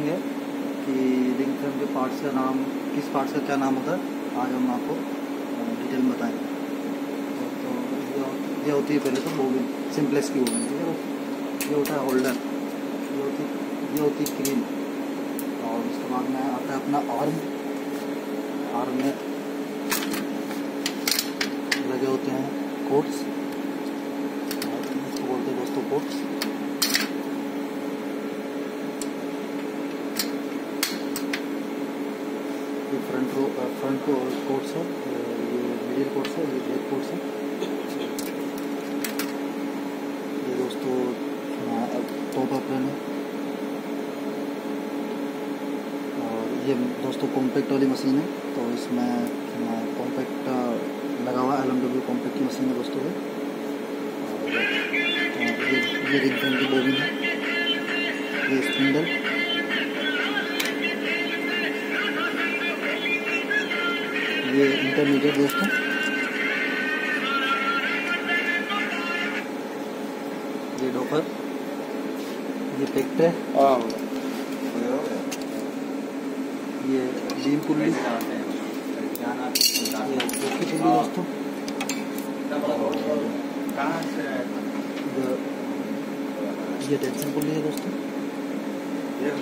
देखेंगे कि ring frame के पार्ट्स का नाम, किस पार्ट्स का क्या नाम होता है, आज हम आपको डिटेल में बताएंगे। तो ये होती है पहले तो बोबिन, सिंपलेक्स की बोबिन, ठीक है। ये होता है होल्डर, ये होती है क्रीम, और उसके बाद में आता है अपना आर्म में लगे होते हैं कोट्स, इसको बोलते हैं दोस्तों कोट्स। ये फ्रंट कोट्स है, ये मिडिल कोट्स है, ये बैक कोट्स है। ये दोस्तों टॉप अप्रन है। और ये दोस्तों कॉम्पैक्ट वाली मशीन है, तो इसमें कॉम्पैक्ट लगा हुआ LMW कॉम्पैक्ट की मशीन है दोस्तों। ये रिंग फ्रेम की बोबिन है, ये स्पिंडल, ये इंटरमीडिएट दोस्तों, ये डॉपर, ये पेक्ट है, ये बीम पुल्ली, ये ओकी पुल्ली दोस्तों, ये टेंशन पुल्ली है दोस्तों, ये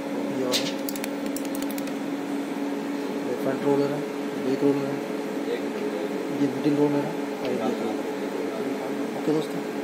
फ्रंट रोलर है, बैक रोलर है, ये मिडिल रोलर है, और ये बैक रोलर। ओके दोस्तों।